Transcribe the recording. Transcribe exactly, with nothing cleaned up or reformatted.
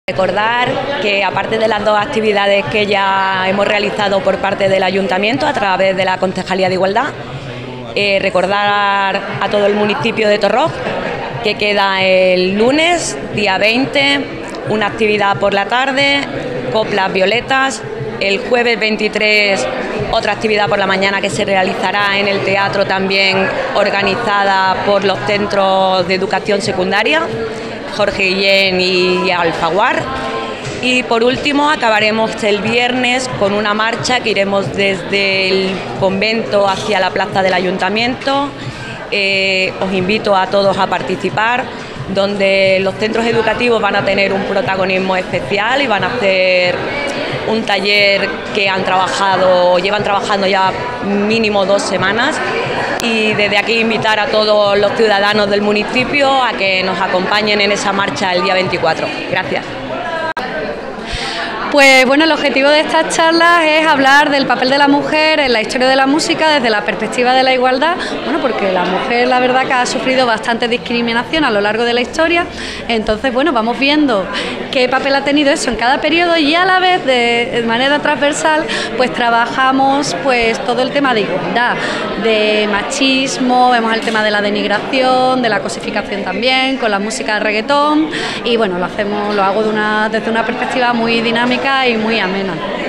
Recordar que aparte de las dos actividades que ya hemos realizado por parte del Ayuntamiento a través de la Concejalía de Igualdad, eh, recordar a todo el municipio de Torroj que queda el lunes, día veinte, una actividad por la tarde, coplas violetas, el jueves veintitrés otra actividad por la mañana que se realizará en el teatro también organizada por los centros de educación secundaria, Jorge Guillén y Alfaguar. Y por último acabaremos el viernes con una marcha que iremos desde el convento hacia la plaza del Ayuntamiento. Eh, os invito a todos a participar, donde los centros educativos van a tener un protagonismo especial y van a hacer un taller que han trabajado, llevan trabajando ya mínimo dos semanas. Y desde aquí invitar a todos los ciudadanos del municipio a que nos acompañen en esa marcha el día veinticuatro. Gracias. Pues bueno, el objetivo de estas charlas es hablar del papel de la mujer en la historia de la música desde la perspectiva de la igualdad, bueno, porque la mujer la verdad que ha sufrido bastante discriminación a lo largo de la historia, entonces bueno, vamos viendo qué papel ha tenido eso en cada periodo y a la vez de, de manera transversal pues trabajamos pues todo el tema de igualdad, de machismo, vemos el tema de la denigración, de la cosificación también, con la música de reggaetón y bueno, lo hacemos, lo hago de una, desde una perspectiva muy dinámica y muy amena.